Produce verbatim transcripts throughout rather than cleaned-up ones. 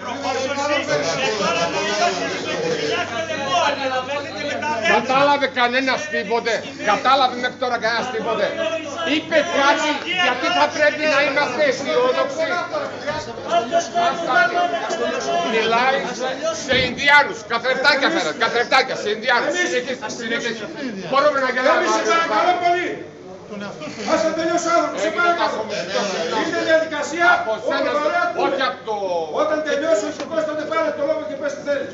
Κατάλαβε κανένας τίποτε, κατάλαβε μέχρι τώρα κανένας τίποτε. Είπε κάτι γιατί θα πρέπει να είμαστε αισιόδοξοι. Μιλάει σε Ινδιάνους, καθρεφτάκια φέρατε, καθρεφτάκια σε Ινδιάνους. Μπορούμε να γελάμε. Ας θα τελειώσει ο άνθρωπος, σε παρακαλώ. Είναι διαδικασία, όχι από το... Όταν τελειώσει ο υπουργός, τότε πάρε το λόγο και πες τι θέλεις.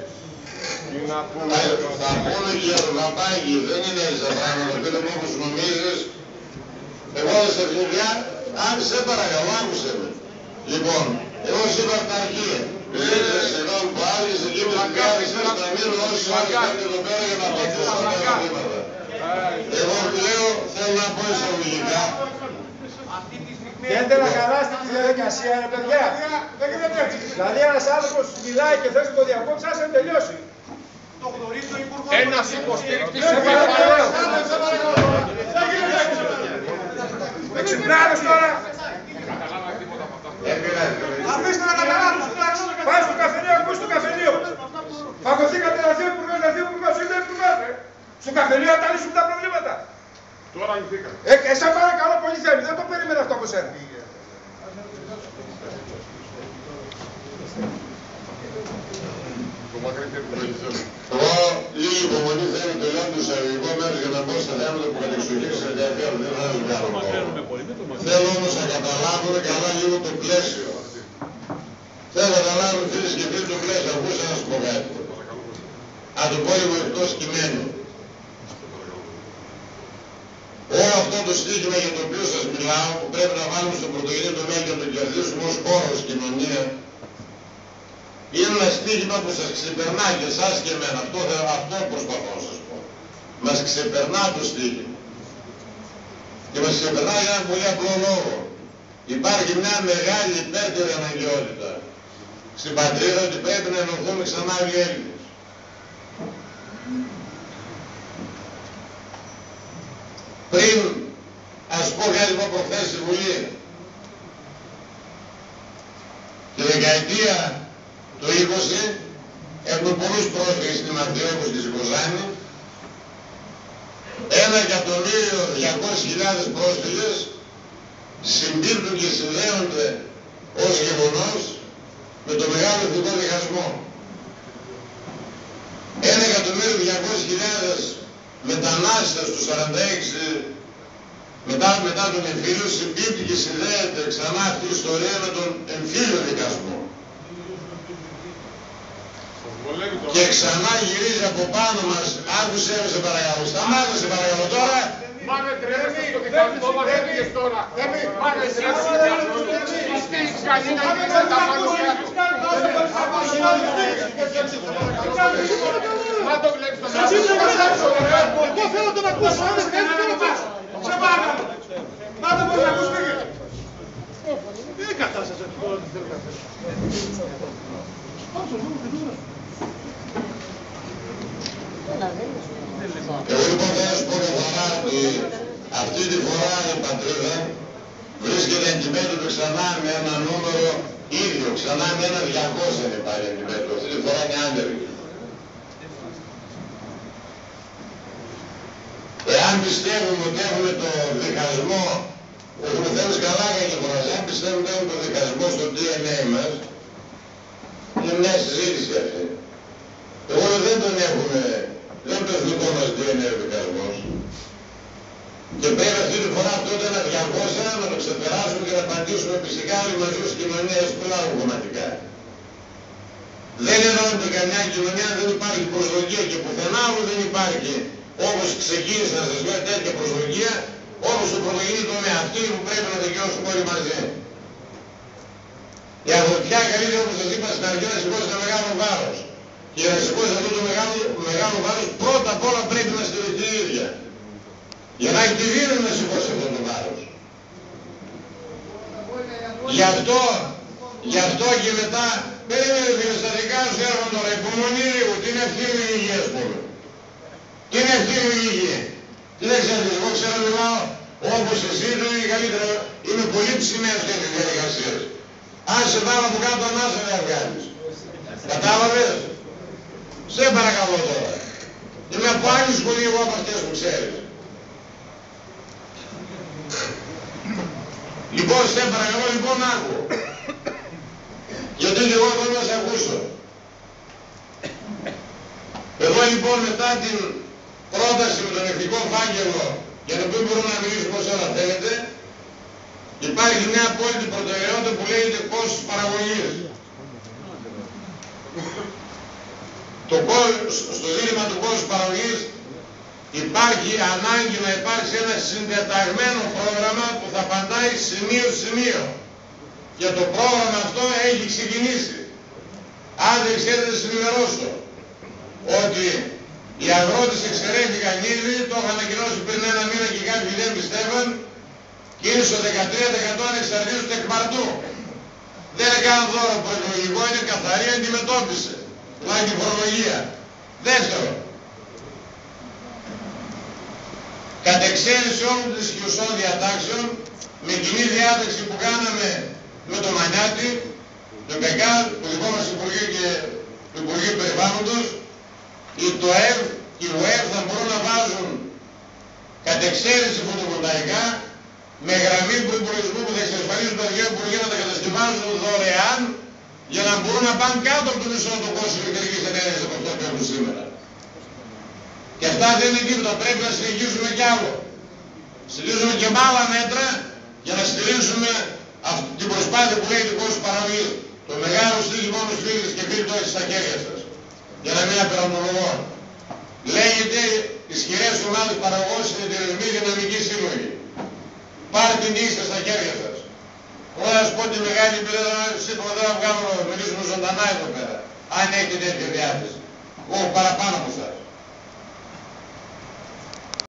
Θα πούνε και για το βαπάκι, δεν είναι έτσι τα πράγματα, πείτε μου όπως νομίζεις. Εγώ στα εθνικά, άκουσε παρακαλώ, άκουσε με. Λοιπόν, εγώ σου είπα από τα αρχεία. Ήρθε σχεδόν που άρχισε εκεί με την κάθιση να μείνουν όσοι άρχισαν εδώ πέρα για να πατήσουν τα ερωτήματα. Εγώ λέω, θέλω να πω εισαγωγικά. Θέλετε να χαλάσετε τη διαδικασία, ρε παιδιά. Δηλαδή ένας άνθρωπος μιλάει και θες να το διακόψει, άσε να τελειώσει. Το γνωρίζει ο υπουργός. Ένας υποστήρικτης σε παρακαλώ. Με ξυπνάρες τώρα. Αφήστε να καταλάβουν. Πάει στο καφενείο, ακούς το καφενείο. Φαγωθήκατε να έρθει ο υπουργός, να έρθει ο υπουργός, είναι υπουργός. Στο καφενείο θα τα λύσουν τα προβλήματα. Τώρα αγηθήκαμε. Ε, εσά παρακαλώ πολύ θέλει, δεν το περίμενα αυτό από σένα. Εγώ λίγη υπομονή θέλω το λέω του εισαγωγικό μέρους για να μπω στα θέματα που κατεξοχήν σε ενδιαφέρουν. Δεν θα τους κάνω κόμμα. Θέλω όμως να καταλάβουν καλά λίγο το πλαίσιο. Θέλω να καταλάβουν φίλες και φίλοι το πλαίσιο. Ακούστε να σου πω κάτι. Αν το πω λίγο εκτός κειμένου. Όλο αυτό το στίχημα για το οποίο σας μιλάω, που πρέπει να βάλουμε στο πρωτογενή τομέα και να το κερδίσουμε ως χώρο, ως κοινωνία, είναι ένα στίχημα που σας ξεπερνά και εσάς και εμένα. Αυτό, αυτό προσπαθώ να σας πω. Μας ξεπερνά το στίχημα. Και μας ξεπερνά για έναν πολύ απλό λόγο. Υπάρχει μια μεγάλη υπέρτερη αναγκαιότητα στην πατρίδα ότι πρέπει να ενωθούμε ξανά οι Έλληνες. Πριν, ας πω κάτι που προχθές στη Βουλή, τη δεκαετία του είκοσι έχουμε πολλούς πρόσφυγες στην Μαρτιό όπως και στην Κοζάνη, ένα εκατομμύριο διακόσιες χιλιάδες πρόσφυγες συμπίπτουν και συνδέονται ως γεγονός με το μεγάλο εθνικό διχασμό. Ένα εκατομμύριο διακόσιες χιλιάδες μετανάστες του σαράντα έξι μετά, μετά τον εμφύλιο συμπίπτει και συνδέεται ξανά αυτή η ιστορία με τον εμφύλιο δικασμό. Και ξανά γυρίζει από πάνω μας, άκουσε με σε παρακαλώ, σταμάτα σε παρακαλώ τώρα. Μάνε τρέμεσαι στο δικασμό μας έφυγες τώρα. Μάνε τρέμεσαι στο δικασμό. Είστε ικανοί να γίνετε τα πάνω κάτω. Μα το βλέπεις το μάθημα. Εγώ θέλω να τον ακούσω, αν δεν θέλει θέλω να πάω. Σε παρακαλώ. Πάτε πώς να ακούς πήγε. Δεν είναι κατάσταση αυτή τώρα τι θέλω να θέλω. Εγώ λοιπόν θα σας πω καθαρά ότι αυτή τη φορά η πατρίδα βρίσκεται αντιμέτωπη ξανά με ένα νούμερο ίδιο, ξανά με ένα διακόσια είναι πάλι αντιμέτωπη. Αυτή τη φορά είναι άντερη. Εάν πιστεύουμε ότι έχουμε το διχασμό, έχουμε θέλεις καλά για τη φορά, εάν πιστεύουμε ότι έχουμε το διχασμό στο ντι εν έι μας, είναι μια συζήτηση αυτή. Εγώ δεν τον έχουμε, δεν το εθνικό μας ντι εν έι ο δικασμός. Και πρέπει αυτή τη φορά αυτό το ένα διακόσια να το ξεπεράσουμε και να απαντήσουμε φυσικά όλοι μαζί ως κοινωνία, ως πλάγου κομματικά. Δεν εννοείται καμιά κοινωνία, δεν υπάρχει προσδοκία και πουθενά όπου δεν υπάρχει. Όπως ξεκίνησα να σας λέω τέτοια προσδοκία, όπως το πρωτογενή τομέα, αυτή που πρέπει να δικαιώσουμε όλοι μαζί. Η αγροτιά καλύτερα όπως σας είπα στην αρχή να σηκώσει ένα μεγάλο βάρος. Και να σηκώσει αυτό το μεγάλο, μεγάλο βάρος πρώτα απ' όλα πρέπει να στηριχτεί η ίδια. Για να έχει τη δύναμη να σηκώσει αυτό το βάρος. Γι' αυτό, γι' αυτό και μετά, περίμενε περιστατικά σου έρχονται τώρα, υπομονή λίγο, την ευθύνη η υγεία ας πούμε. Την ευθύνη η υγεία. Τι δεν ξέρετε, εγώ ξέρω μιλάω όπως εσύ, δεν είναι καλύτερα, είμαι πολύ ψημένος για τις διαδικασίες. Αν σε βάλω από κάτω ανάσα δεν βγάλεις. Κατάλαβες. Σε παρακαλώ τώρα. Είμαι από άλλη σχολή εγώ από αυτές που ξέρεις. Λοιπόν, σε παρακαλώ, λοιπόν, άκου. Γιατί και εγώ θέλω να σε ακούσω. Εγώ λοιπόν μετά την πρόταση με τον εθνικό φάκελο, για τον οποίο μπορούμε να μιλήσουμε όσο ώρα θέλετε, υπάρχει μια απόλυτη προτεραιότητα που λέγεται κόστος παραγωγής. Το κόστος, στο ζήτημα του κόστους παραγωγής υπάρχει ανάγκη να υπάρξει ένα συντεταγμένο πρόγραμμα που θα απαντάει σημείο σημείο. Και το πρόγραμμα αυτό έχει ξεκινήσει. Αν δεν ξέρετε, σας ενημερώσω ότι οι αγρότες εξαιρέθηκαν ήδη, το είχαν ανακοινώσει πριν ένα μήνα και κάποιοι δεν πιστεύαν, και είναι στο δεκατρία τοις εκατό ανεξαρτήτως του εκμαρτού. Δεν έκαναν δώρο προεκλογικό, είναι καθαρή αντιμετώπιση. Δηλαδή την φορολογία. Δεύτερο, κατ' εξαίρεση όλων των ισχυουσών διατάξεων, με κοινή διάταξη που κάναμε με το Μανιάτη, το ΠΕΚΑ, το δικό μας Υπουργείο και το Υπουργείο Περιβάλλοντος, η ΤΟΕΒ και η ΟΕΒ θα μπορούν να βάζουν κατ' εξαίρεση φωτοβολταϊκά με γραμμή προϋπολογισμού που θα εξασφαλίζουν τα δύο Υπουργεία να τα κατασκευάζουν δωρεάν για να μπορούν να πάνε κάτω από το μισό το κόστος ηλεκτρικής ενέργειας από αυτό που έχουν σήμερα. Και αυτά δεν είναι τίποτα, πρέπει να συνεχίσουμε κι άλλο. Συνεχίζουμε και με άλλα μέτρα για να στηρίξουμε αυτή την προσπάθεια που λέγεται κόστος παραγωγής. Το μεγάλο στήσιμο όμως φίλες και φίλοι το έχει στα χέρια σας. Για να μην απειραμολογώ. Λέγεται ισχυρές ομάδες παραγωγών συνεταιρισμοί δυναμικοί σύλλογοι. Πάρτε την είστε στα χέρια σας. Εγώ θα σας πω τη μεγάλη εμπειρία, σύντομα δεν θα βγάλω να μιλήσουμε ζωντανά εδώ πέρα. Αν έχετε τέτοια διάθεση. Εγώ παραπάνω από εσάς.